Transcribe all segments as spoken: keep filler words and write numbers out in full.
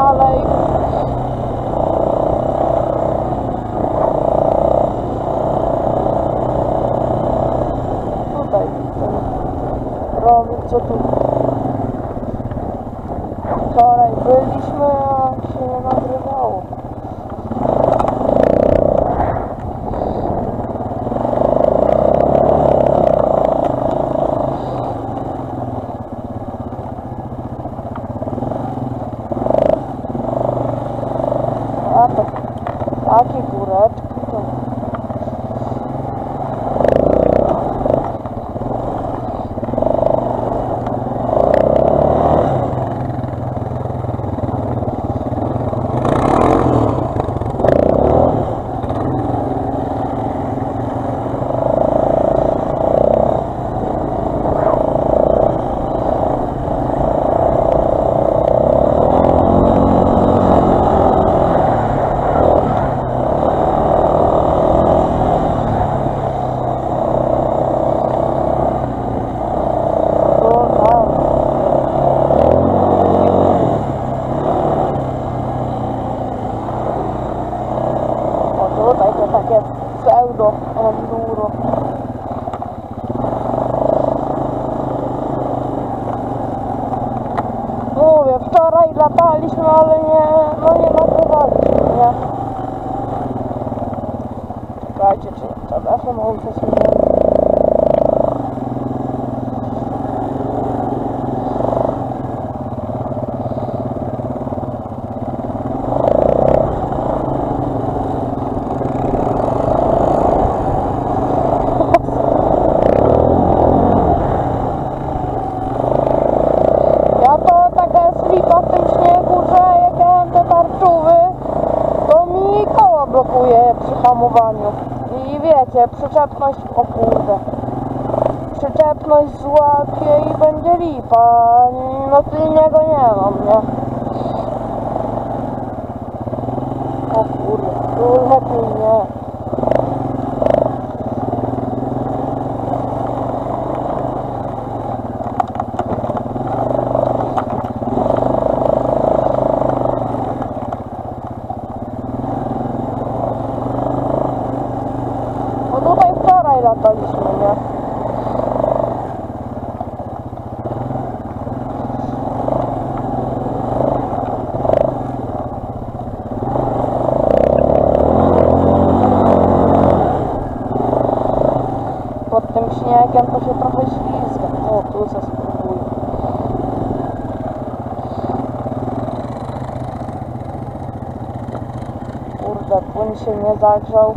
dalej. Tutaj ten rowy, co tu wczoraj byliśmy, a się nie nagrywało. A to takie góreczki to... Tutaj to takie pseudo enduro. Mówię, wczoraj lataliśmy, ale nie, no nie nagrywaliśmy, nie? Czekajcie, czy telefon muszę się zmienić. Blokuje przy hamowaniu i wiecie, przyczepność, o kurde, przyczepność złapie i będzie lipa, no tylniego nie mam, nie? O kurde, tu lepiej nie. Tutaj wczoraj lataliśmy, nie? Pod tym śniegiem to się trochę ślizga. O, tu se spróbuję. Kurde, płyn się nie zagrzał.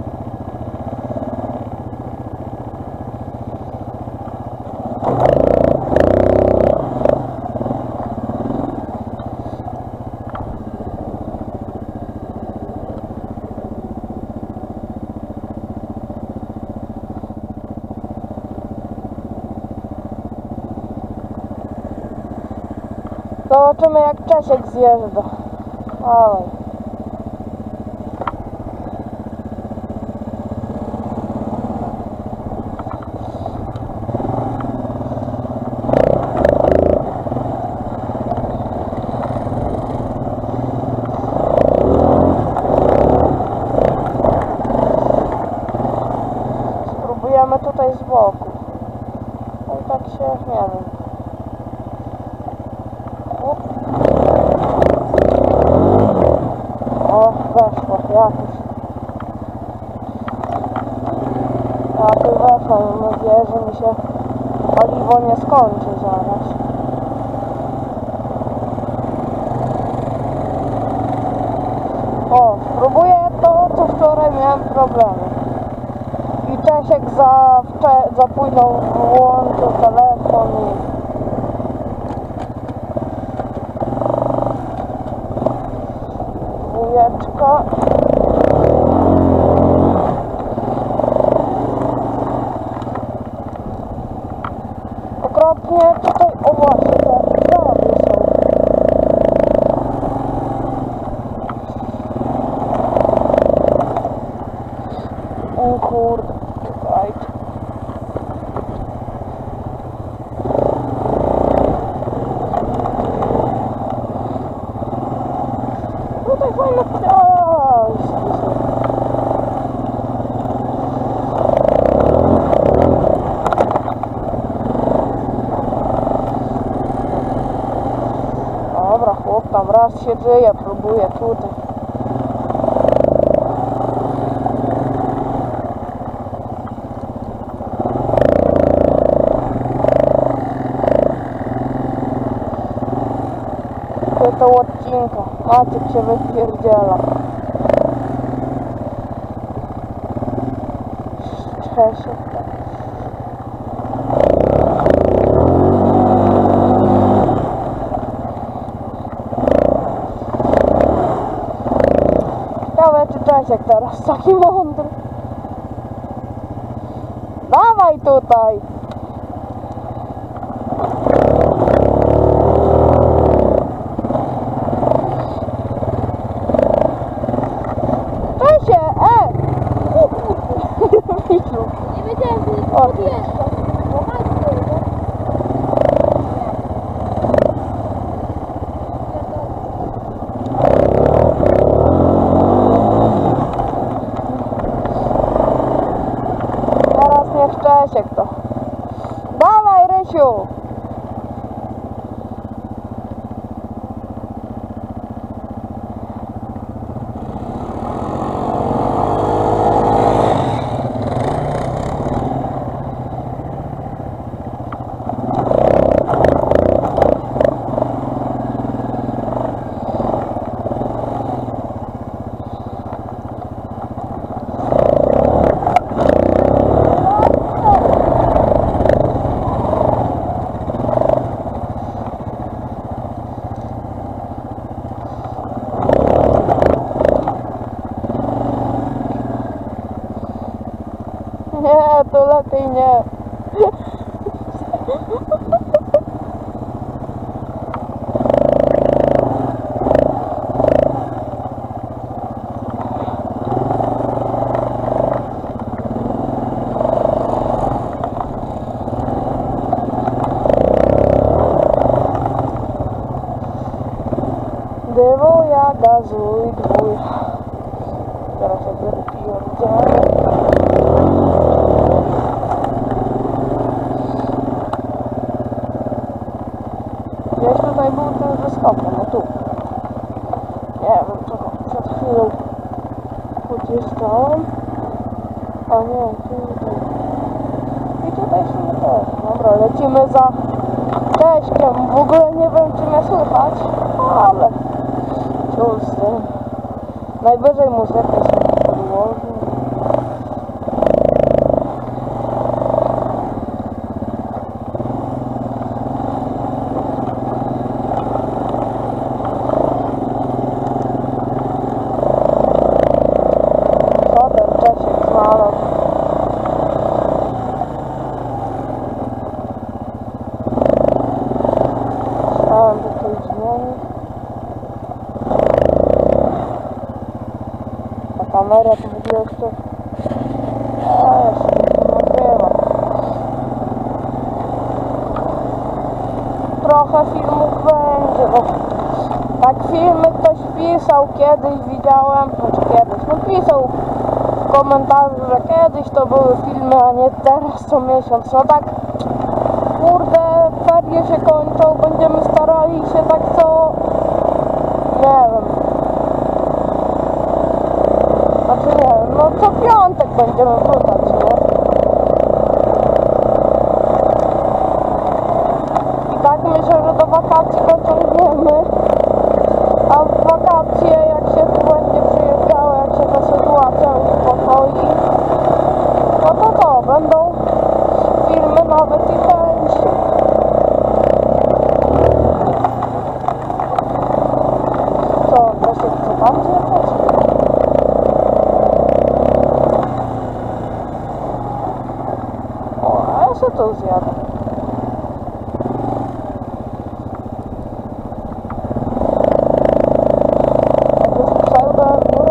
Zobaczymy, jak Czesiek zjeżdża. Dawaj. Spróbujemy tutaj z boku. No i tak się, nie wiem. O, weszło, jakoś. Jakoś weszło, mam nadzieję, że mi się paliwo nie skończy zaraz. O, spróbuję to, co wczoraj miałem problemy. I Czesiek za, za późno włączył telefon i... Dwójeczka. Okropnie tutaj, o właśnie, te żaby są. O kurde, czekajcie. Raz się żyje, próbuję tutaj. To odcinka. Maciek się wypierdziela. Czesiek. Ciekawe, czy Czesiek teraz taki mądry. Dawaj tutaj! Czesie, e! Nie wiedziałem, że nie podjeżdżasz. Bo masz nie? Teraz niech Czesiek to. Dawaj, Rysiu! Nie, to lepiej nie. Dywuja, gazuj, dwój. Teraz się wypierdzielę. Gdzieś tutaj był ten ze skokiem, no tu. Nie wiem, czego przed chwilą podjeżdżałem. A nie, tutaj. I tutaj się też. Dobra, lecimy za Cześkiem. W ogóle nie wiem, czy mnie słychać, ale ciul z tym. Najwyżej muzykę się podłoży. Co ten Czesiek znalazł? Chciałem tutaj zmienić. Ta kamera to w ogóle jeszcze... A, jeszcze nie nagrywa. Trochę filmów będzie, bo tak filmy ktoś pisał kiedyś, widziałem, znaczy kiedyś, no pisał w komentarzu, że kiedyś to były filmy, a nie teraz co miesiąc. No tak, kurde, ferie się kończą, będziemy starali się tak co, nie wiem, znaczy nie wiem, no co piątek będziemy wrzucać, nie? I tak myślę, że do wakacji dociągniemy, a w wakacje jak się tu będzie przyjeżdżało, jak się ta sytuacja uspokoi, no to to, będą filmy nawet i chęci. Co, to się chce tam zjechać? O, a ja się to zjadę. Jakbyś pseudo góry.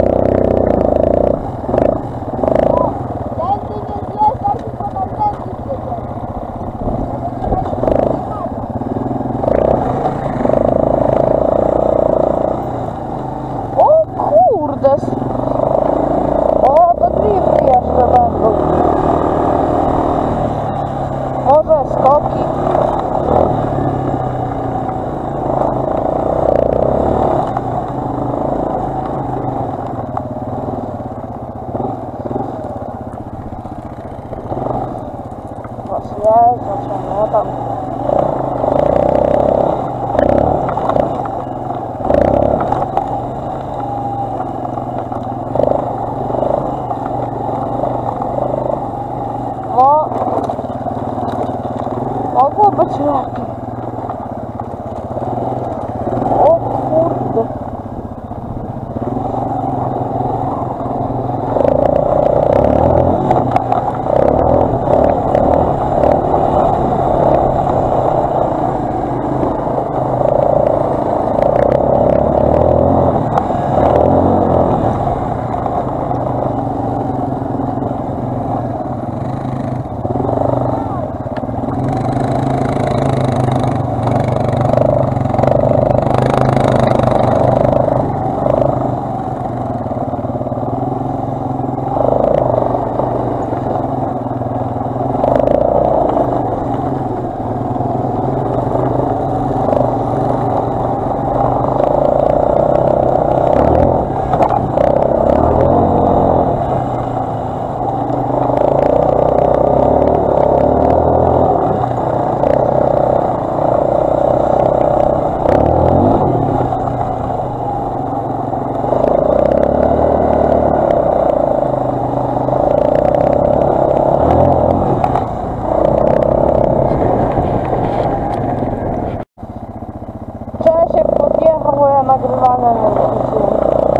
Tędy nie zjeżdżaj, tylko tam tędy zjeżdżaj. O kurde! O, to drifty jeszcze będą. podjeżdżać, a nie tam. No, mogło być lepiej. O kurde. Nagrywania nie wróciłem.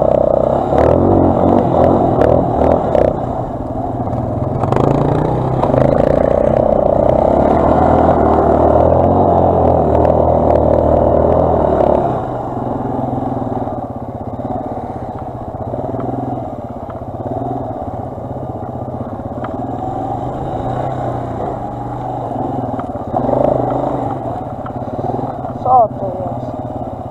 Co to jest?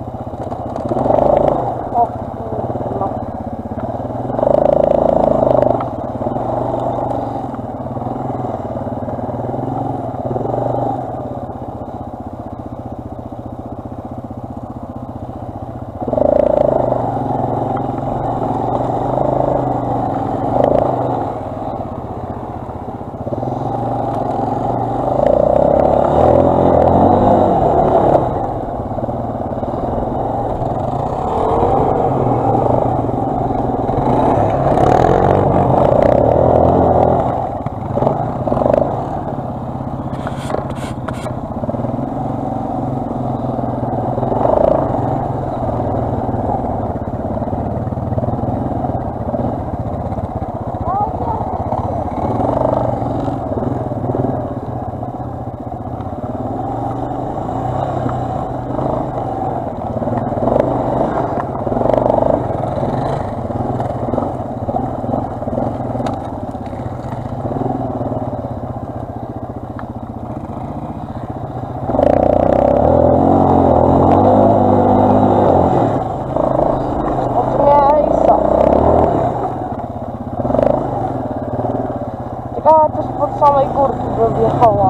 A to spod samej górki by wjechała.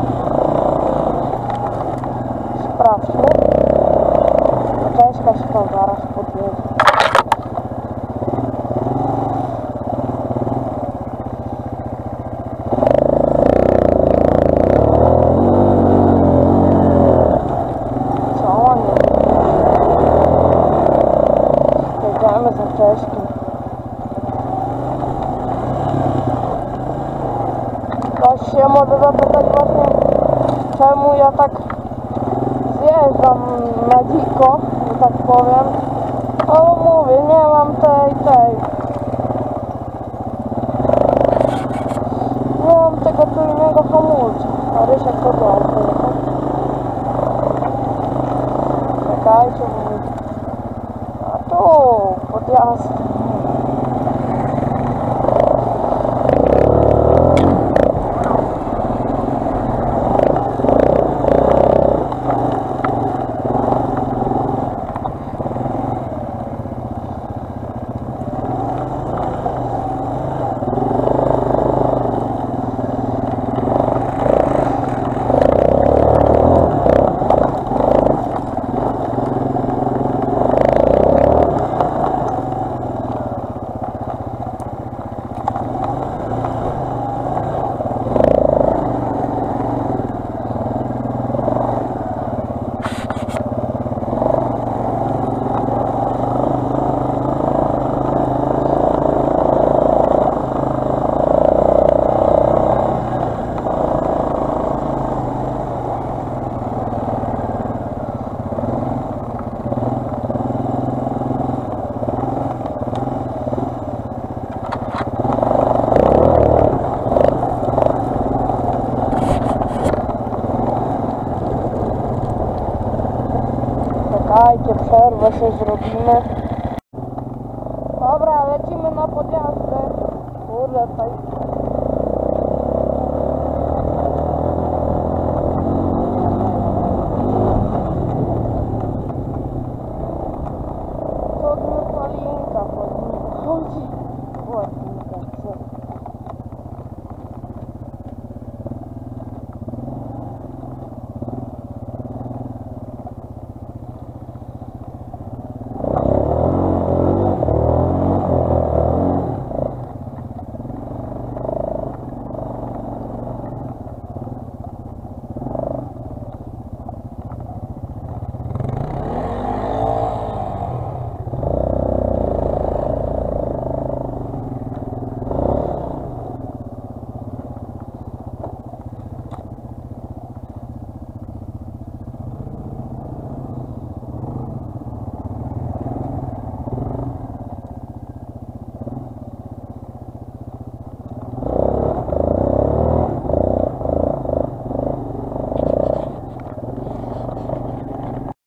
Sprawdźmy. Cześć, Kaśka zaraz podjedzie. Co nie? Jedziemy za Cześkiem. Ktoś się może zapytać właśnie, czemu ja tak zjeżdżam na dziko, że tak powiem. O, mówię, nie mam tej, tej. Nie mam tego tylnego hamulca. A Rysiek to dobrze. Czekajcie, mówię. A tu, podjazd. Czekajcie, przerwę sobie zrobimy.